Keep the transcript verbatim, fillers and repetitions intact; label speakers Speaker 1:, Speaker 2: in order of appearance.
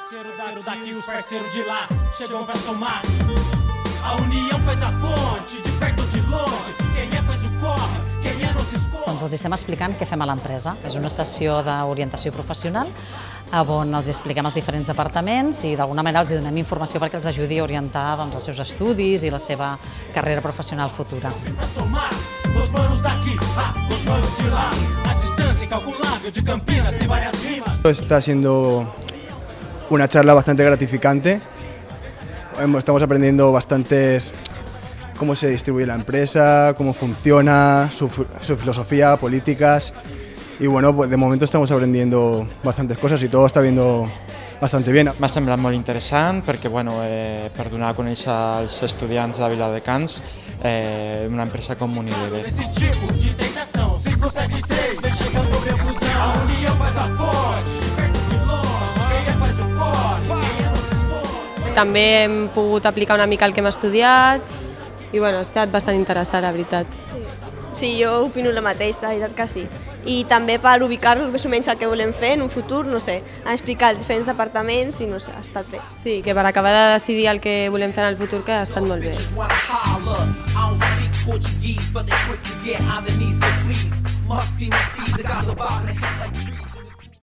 Speaker 1: parceiro daqui, os parceiros de lá chegam pra somar. A união faz a ponte, de perto ou de longe. Quem é faz o corre, quem é no se esconde.
Speaker 2: Doncs els estem explicant què fem a l'empresa. És una sessió d'orientació professional on els expliquem els diferents departaments i d'alguna manera els donem informació perquè els ajudi a orientar doncs, els seus estudis i la seva carrera professional futura.
Speaker 3: Está siendo una charla bastante gratificante. Estamos aprendiendo bastantes cómo se distribuye la empresa, cómo funciona, su, su filosofía, políticas. Y bueno, pues de momento estamos aprendiendo bastantes cosas y todo está viendo bastante bien.
Speaker 4: M'ha semblat molt interessant perquè, bueno, eh, per donar a conèixer als estudiants de Viladecans eh, una empresa com Unilever.
Speaker 5: També hem pogut aplicar una mica el que hem estudiat i bueno, ha estat bastant interessant, la veritat.
Speaker 6: Sí. Sí, jo opino el mateix, la veritat que sí. I també per ubicar-nos més o menys el que volem fer en un futur, no sé, han explicat els diferents departaments i no sé, ha estat bé.
Speaker 5: Sí, que per acabar de decidir el que volem fer en el futur que ha estat molt bé. Portuguese, but they're quick to get on their knees, so please, must be, must be, the guys are bobbing their head like trees.